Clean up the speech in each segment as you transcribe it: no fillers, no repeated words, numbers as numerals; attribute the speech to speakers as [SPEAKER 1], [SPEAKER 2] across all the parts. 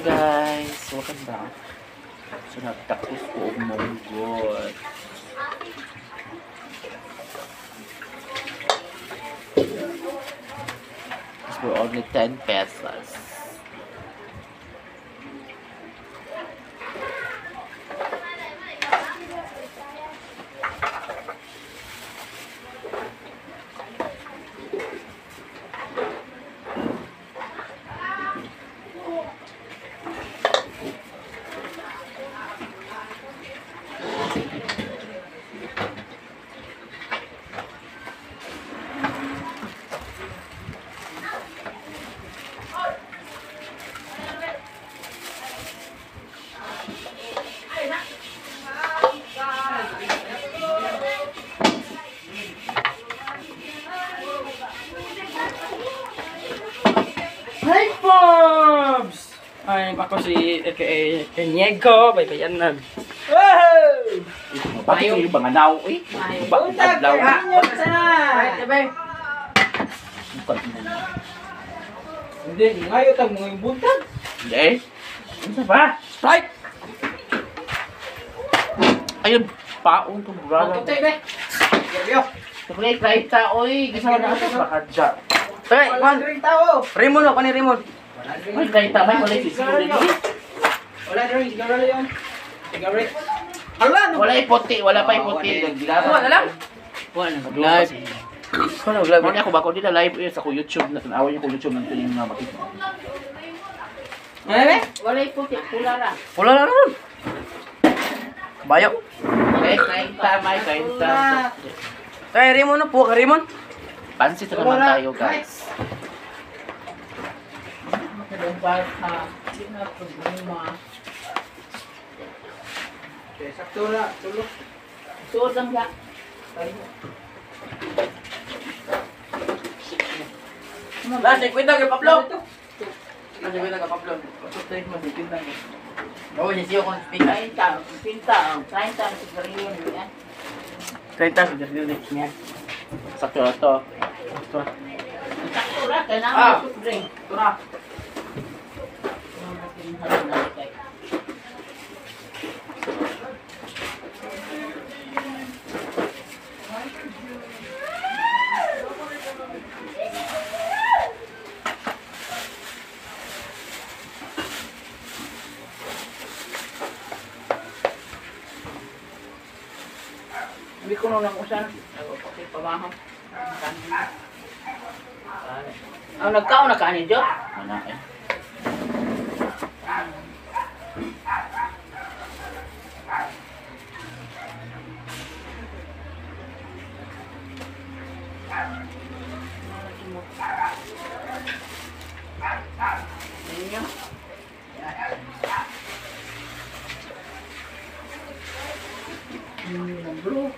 [SPEAKER 1] guys, welcome back. So nagtakos ko og monggol. It's for only 10 pesos.
[SPEAKER 2] Hi, Pops! Ay, ako si aka Kenyego, baybayanan. Wow!
[SPEAKER 1] Pati kayo mga naw, eh.
[SPEAKER 2] Buntag
[SPEAKER 1] Adlaw.
[SPEAKER 2] ka! Buntag na! Hindi, ngayon tang mga buntag.
[SPEAKER 1] Hindi. Ano ba?
[SPEAKER 2] Strike!
[SPEAKER 1] Ayun, paon to brother.
[SPEAKER 2] Putay, be! Yo!
[SPEAKER 1] Tuloy kahit oy, gusto na ako baka dyan.
[SPEAKER 2] Hey, man! Rimon, ako ni Rimon.
[SPEAKER 1] Ay, kahit tamay, wala yung sigarilyo.
[SPEAKER 2] Wala rin, sigarilyo yun. Sigarilyo. Hala!
[SPEAKER 1] Wala yung puti, wala pa yung puti.
[SPEAKER 2] Wala lang?
[SPEAKER 1] Wala na, live.
[SPEAKER 2] Wala, wala.
[SPEAKER 1] Muna ako bako dito live sa ko YouTube, natanawa niyo ko YouTube ng ito yung mga makita.
[SPEAKER 2] Ano, be?
[SPEAKER 1] Wala yung puti, pula na.
[SPEAKER 2] Wala lang naman. Kabayo.
[SPEAKER 1] Okay, kahit tamay, kahit tamay.
[SPEAKER 2] Kay Rimon na po, kay Rimon.
[SPEAKER 1] Pansit na naman tayo guys.
[SPEAKER 2] Sakto na, tulog.
[SPEAKER 1] Suot lang siya.
[SPEAKER 2] Lasik, kwenta kay Pablo. Lasik, kwenta kay Pablo. Oo, siya kung speak.
[SPEAKER 1] 30 sa sigarilyo niya.
[SPEAKER 2] 30 sudah dilihat niya.
[SPEAKER 1] Sakto na to. Sakto na, kaya naman yung drink.
[SPEAKER 2] Ito na.
[SPEAKER 1] Hindi ko nung usan. Okay, pamaham. Ang nagkaon na kanin dyan? Wala eh. Bro.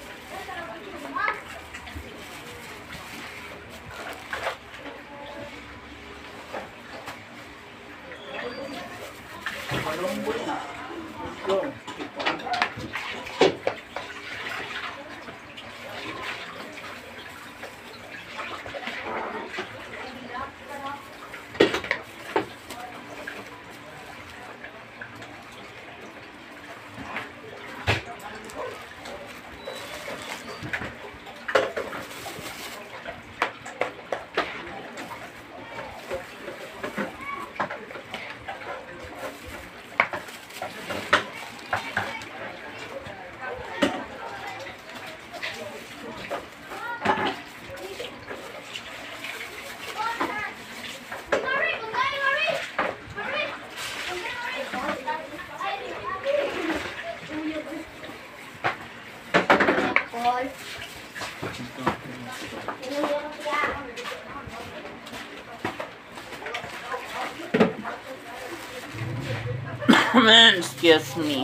[SPEAKER 1] Excuse me.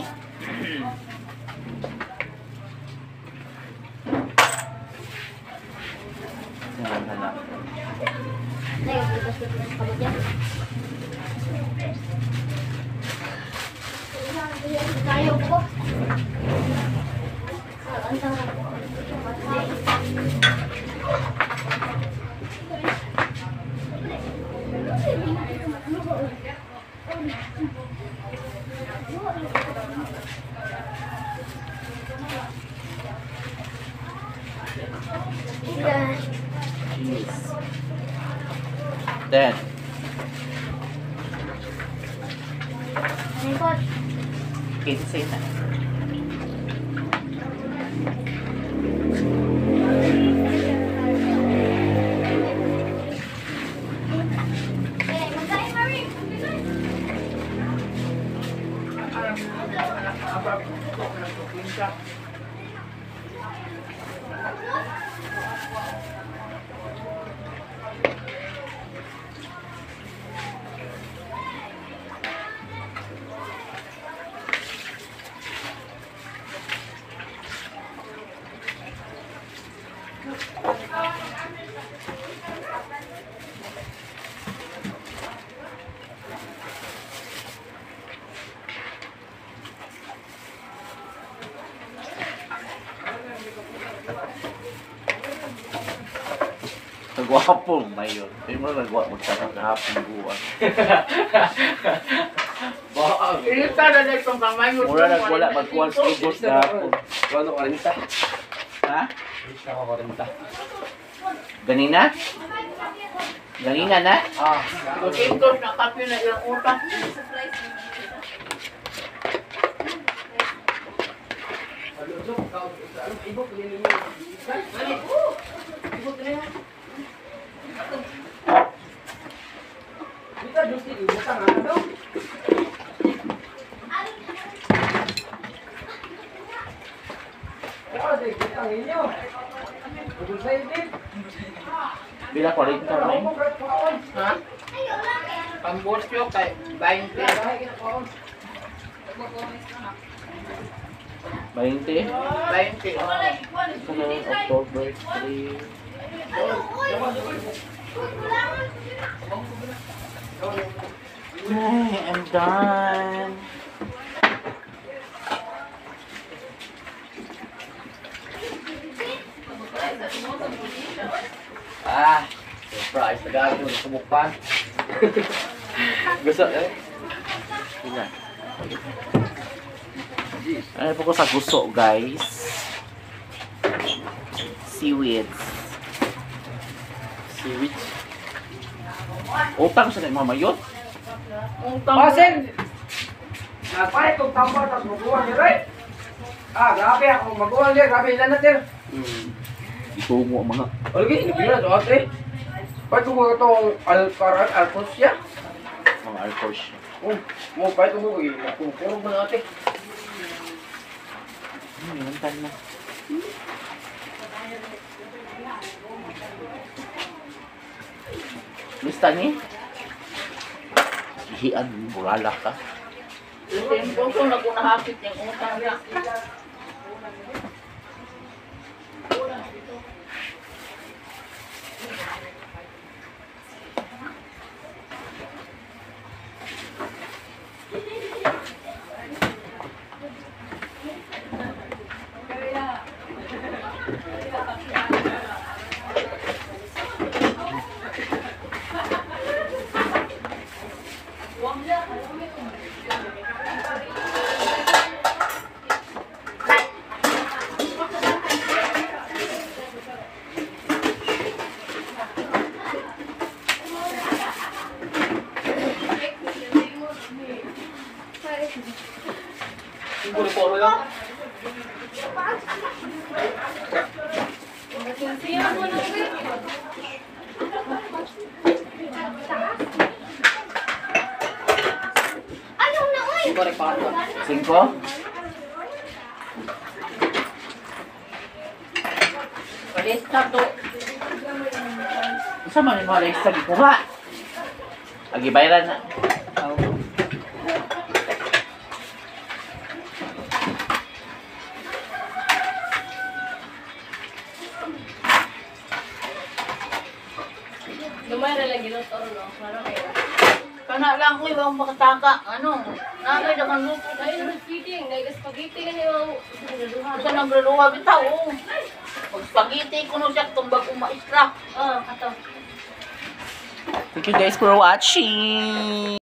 [SPEAKER 1] Cheese. Then. Kinsi na. Nagwapo mayon. Hindi mo nagwapo magkakahapon buwan.
[SPEAKER 2] Ilita na na itong kamay mo.
[SPEAKER 1] Mura nagwala magkuhan sa ibos na hapon.
[SPEAKER 3] Ano, 40?
[SPEAKER 1] Ha?
[SPEAKER 3] Ilita ko 40.
[SPEAKER 1] Ganina? Ganina na?
[SPEAKER 3] Ah,
[SPEAKER 2] Ito na kape na ilang utang.
[SPEAKER 3] kita justi ibutang ano daw? Ano din ibutang inyo? Ubus sa idip.
[SPEAKER 1] Bila 40 ka na yun?
[SPEAKER 2] Ha? Pambosyo kay 20.
[SPEAKER 1] 20?
[SPEAKER 2] 20.
[SPEAKER 1] Ito na yung October 3. Ay, I'm done.
[SPEAKER 3] Ah, surprise. Tagalog yung sumukpan. Gusto eh?
[SPEAKER 1] Sila. Ano po ko sa gusto, guys? Seaweeds.
[SPEAKER 3] Seaweed.
[SPEAKER 1] Utang sa kay mama yun?
[SPEAKER 3] Oh, Sen! Nagpalit kong tambal tapos maguhan niya, right? Ah, grabe ako. Maguhan niya. Grabe ilan na, Ter.
[SPEAKER 1] Itungo ang mga.
[SPEAKER 3] O, lagi. Hindi na ito, ate. Ba't ko mo itong alpos siya?
[SPEAKER 1] Mga alcohol.
[SPEAKER 3] Oh, mo pa ito mo. Puro mo na, ate.
[SPEAKER 1] Minantan na. Lista ni? Hihian, burala ka.
[SPEAKER 2] Yung puso na kung nahapit yung utang niya.
[SPEAKER 3] Puro-puro lang.
[SPEAKER 1] Cinco?
[SPEAKER 2] Palista to.
[SPEAKER 1] Isa man yung mga lista di kuha. Agi bayaran na.
[SPEAKER 4] Lumay na lagi ng toro, no?
[SPEAKER 2] Kana lang ko yung makataka. Ano? Nagay na kang lupo.
[SPEAKER 4] Ay, feeding. Nag spaghetti ka niyo.
[SPEAKER 2] Ito nagluluwa bitaw. Pag spaghetti ko no siya tumbag umaistra.
[SPEAKER 4] Oh, kato.
[SPEAKER 1] Thank you guys for watching.